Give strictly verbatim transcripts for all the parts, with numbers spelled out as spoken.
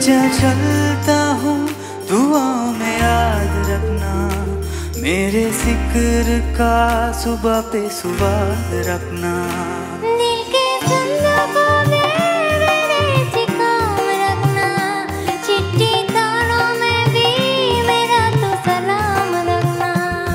चलता हूँ दुआओं में याद रखना, मेरे जिक्र का सुबह पे सुबह रखना। दिल के संदूकों में मेरे ठिकाम रखना, चिट्ठी तारों में भी मेरा तो सलाम रखना।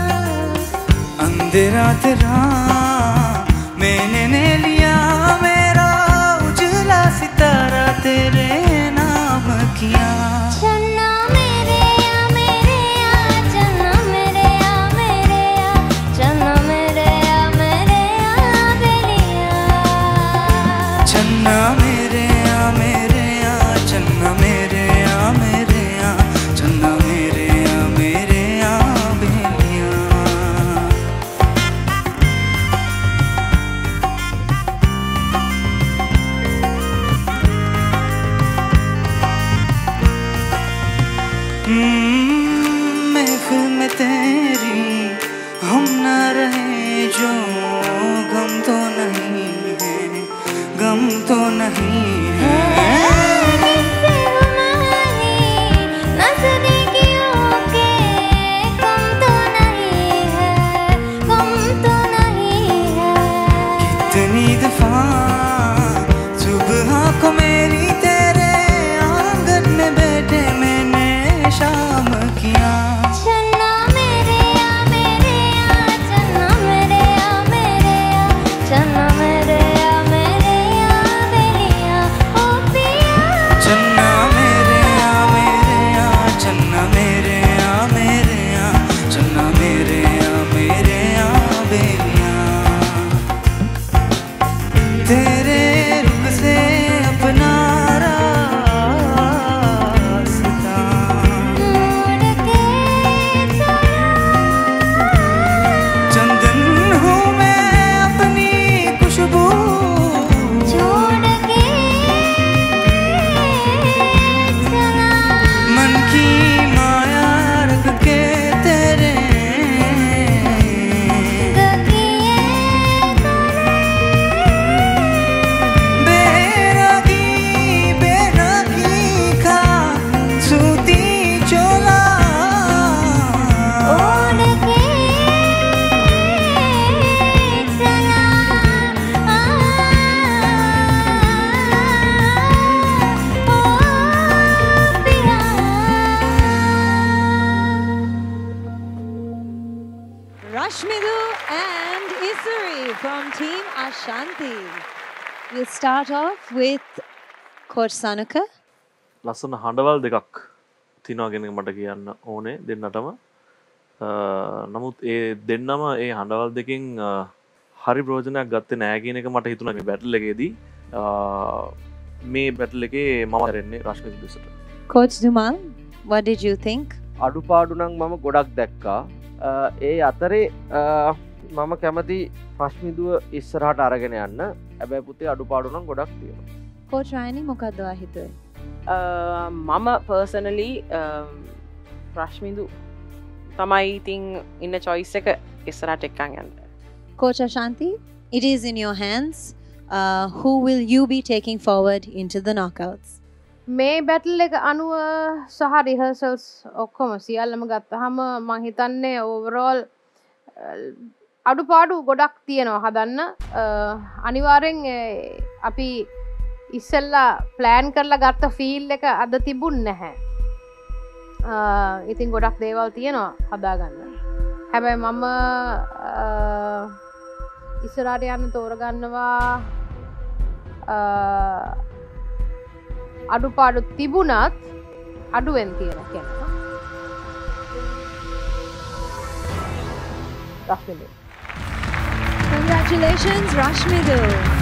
अंधेरा तेरा मैंने ने लिया, मेरा उजला सितारा तेरे नाम किया। चन्ना मेरे या मेरे या, चन्ना मेरे या मेरे या, चन्ना मेरे या मेरे या बेलिया। चन्ना मेरे या मेरे या, चन्ना मेरे या मेरे या, चन्ना मेरे या मेरे या बेलिया। महफिल में तेरी हम न रहे जो, गम तो नहीं है, गम तो नहीं है। मुझसे हमारी नज़दीकियों के कम तो नहीं है, कम तो नहीं है। कितनी दफा सुबह को मेरी तेरे आंगन में बैठे मैंने शाम किया। चन्ना मेरे या मेरे या, चन्ना मेरे या मेरे या, चन्ना मेरे या मेरे या बेलिया। ओ पिया चन्ना मेरे या मेरे या, चन्ना मेरे या मेरे या, चन्ना मेरे या मेरे या बेलिया। तेरे रुख से अपना रास्ता मोड़ के चला, चंदन हूँ मैं अपनी खुशबू, छोड़ के चला। मन की माया रख के तेरे गकिए बेरागी बेरागी खा सूती चोला। ओढ़ के चला। आ, ओ पिया। Rashmidu and Isuri from Team Ashanti. We'll start off with Coach Sanuka. ලස්සන හඬවල් දෙකක් තිනවා කියන එක මට කියන්න ඕනේ දෙන්නටම. අ, නමුත් ඒ දෙන්නම ඒ හඬවල් දෙකෙන් අ, හරි ප්‍රයෝජනයක් ගත්තේ නෑ කියන එක මට හිතුණා මේ බැටල් එකේදී. අ, මේ බැටල් එකේ මම හරෙන්නේ රශ්මිදු දෙසට. Coach Dumal, what did you think? අඩුපාඩු නම් මම ගොඩක් දැක්කා. අ, ඒ අතරේ අ, මම කැමති රශ්මිදුව ඉස්සරහට අරගෙන යන්න. හැබැයි පුතේ අඩුපාඩු නම් ගොඩක් තියෙනවා. Coach Rani, මොකක්ද ඔයා හිතුවේ? මම පර්සනලි ප්‍රශ්මිදු තමයි ඉතින් ඉන්න චොයිස් එක ඉස්සරහට එක්කන් යන්න. Coach Ashanti, it is in your hands. Uh, who will you be taking forward into the knockouts? මේ බැටල් එක අනුව සහ රිහර්සල්ස් ඔක්කොම සියල්ලම ගත්තහම මම හිතන්නේ ඕවරෝල් අඩුපාඩු ගොඩක් තියෙනවා හදන්න. අනිවාර්යෙන් අපි ඉස්සෙල්ලා ප්ලෑන් කරලා ගත්ත ෆීල් එක අද තිබුණ නැහැ. ඉතින් ගොඩක් දේවල් තියෙනවා හදාගන්න. හැබැයි මම ඉස්සරහට යන්න තෝරගන්නවා අඩුපාඩු තිබුණත් අඩුවෙන් තියෙන කෙනා. රශ්මිදු. Congratulations, Rashmidu.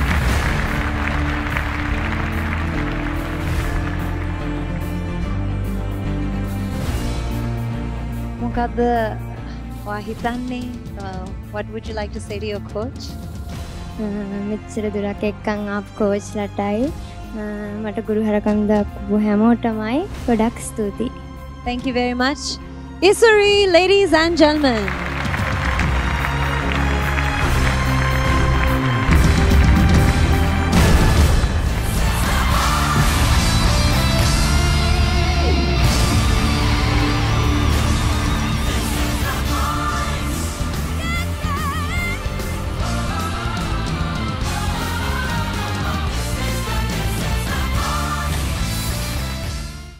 මොකක්ද ඔයා හිතන්නේ? Uh, what would you like to say to your coach? මෙච්චර දුරක් එක්කන් ආපු කෝච් ලටයි මට ගුරු හරකම් දක්වපු හැමෝටමයි ගොඩක් ස්තුතියි. Thank you very much. Isuri, ladies and gentlemen.